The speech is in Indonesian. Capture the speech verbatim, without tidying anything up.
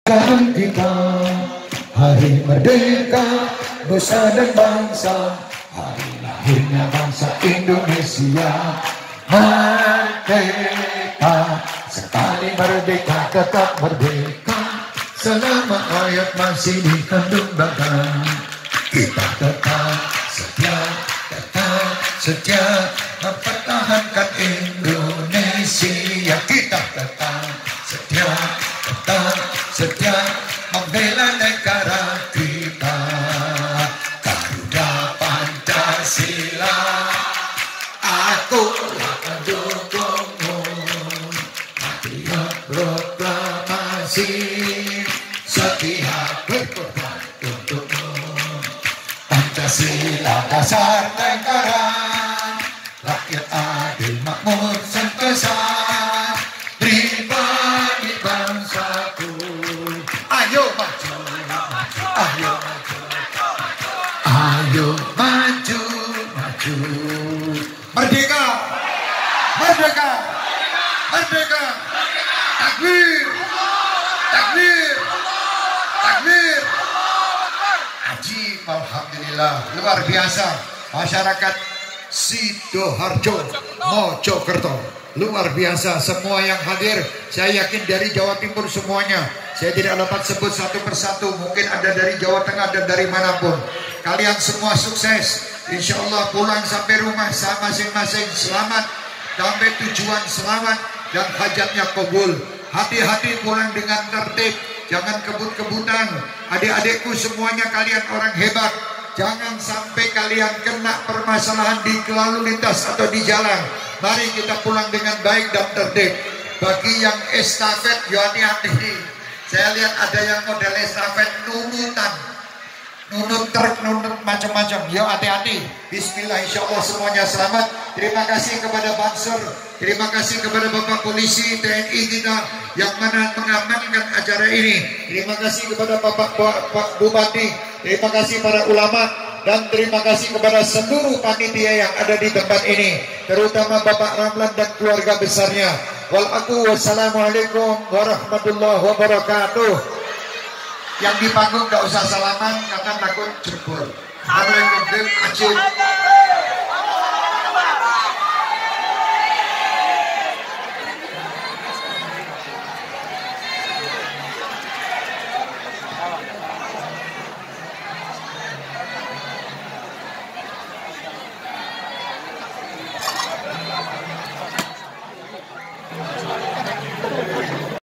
Kan kita hari merdeka nusa dan bangsa, hari lahirnya bangsa Indonesia. Merdeka, sekali merdeka tetap merdeka, selama ayat masih dikandung badan. Kita tetap setia, tetap setia mempertahankan Indonesia. Kita tetap setia, tetap setia membela negara kita. Garuda Pancasila, aku akan dukungmu. Patriot proklamasi, setia berkorban untukmu. Pancasila dasar negara, rakyat adil makmur sentosa, pribadi bangsaku. Ayo maju, ayo maju, ayo maju, maju. Merdeka, merdeka, merdeka. Takbir, takbir, takbir. Ajib, alhamdulillah, luar biasa. Masyarakat Sidoarjo, Mojokerto, luar biasa semua yang hadir. Saya yakin dari Jawa Timur semuanya. Saya tidak dapat sebut satu persatu, mungkin ada dari Jawa Tengah dan dari manapun. Kalian semua sukses, insya Allah pulang sampai rumah masing-masing selamat, sampai tujuan selamat, dan hajatnya kabul. Hati-hati pulang dengan tertib, jangan kebut-kebutan. Adik-adikku semuanya, kalian orang hebat. Jangan sampai kalian kena permasalahan di lalu lintas atau di jalan. Mari kita pulang dengan baik dan tertib. Bagi yang estafet, yo hati-hati. Saya lihat ada yang model estafet nunutan, nunut truk, nunut macam-macam. Yo hati-hati. Bismillah, insya Allah semuanya selamat. Terima kasih kepada Bansur, terima kasih kepada Bapak Polisi, T N I kita yang mana mengamankan acara ini. Terima kasih kepada Bapak Pak Bupati, terima kasih para ulama, dan terima kasih kepada seluruh panitia yang ada di tempat ini, terutama Bapak Ramlan dan keluarga besarnya. Wassalamualaikum warahmatullahi wabarakatuh. Yang di panggung gak usah salaman karena takut jebol. Assalamualaikum. Acil.